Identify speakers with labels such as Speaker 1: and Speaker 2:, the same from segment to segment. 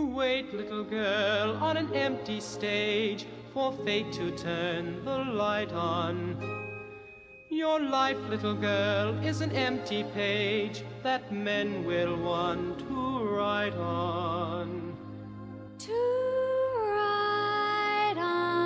Speaker 1: wait, little girl, on an empty stage for fate to turn the light on. Your life, little girl, is an empty page that men will want to write on.
Speaker 2: To write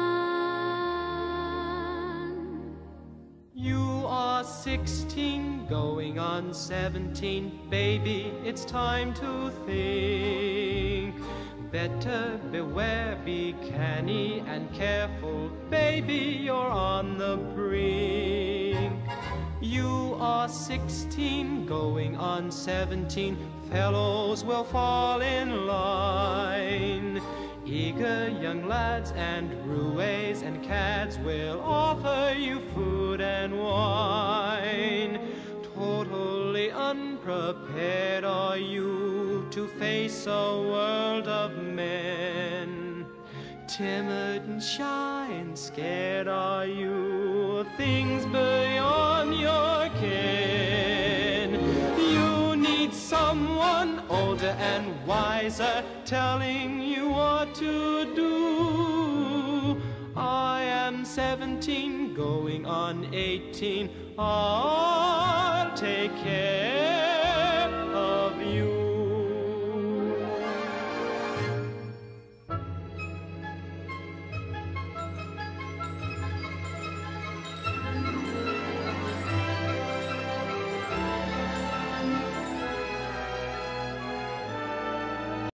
Speaker 2: on.
Speaker 1: You are 16, going on 17. Baby, it's time to think. Better beware, be canny and careful. Baby, you're on the brink. You are 16, going on 17. Fellows will fall in line. Eager young lads and roués and cads will offer you food and wine. Totally unprepared are you to face a world of men. Timid and shy and scared are you, things beyond your ken. You need someone older and wiser telling you what to do. I am 17, going on 18. I'll take care